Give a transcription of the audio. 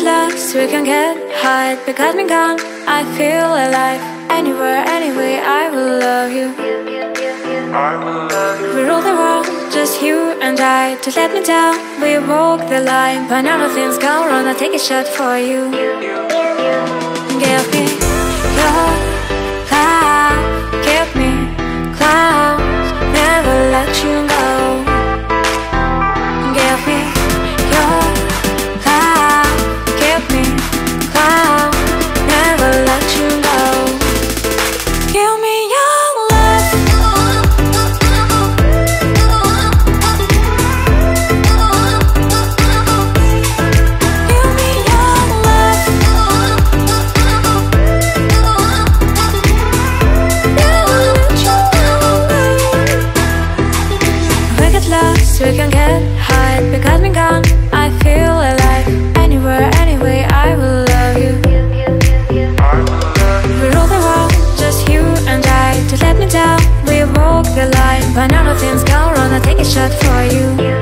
lost, we can get high. Because me gone, I feel alive. Anywhere, anyway, I will love you. We rule the world, just you and I. Just let me down, we walk the line. But now nothing's gone wrong, I'll take a shot for you. Give me your love, give me clouds, never let you go. Give me your love, give me clouds, never let you go. Give me your love. Give me your love. Never let you go. We get lost, we can get high. Because me gone, I feel alive. Anywhere, anyway, I will love you. We rule the world, just you and I. Just let me down, we walk the line. But now nothing's gone wrong, I'll take a shot for you.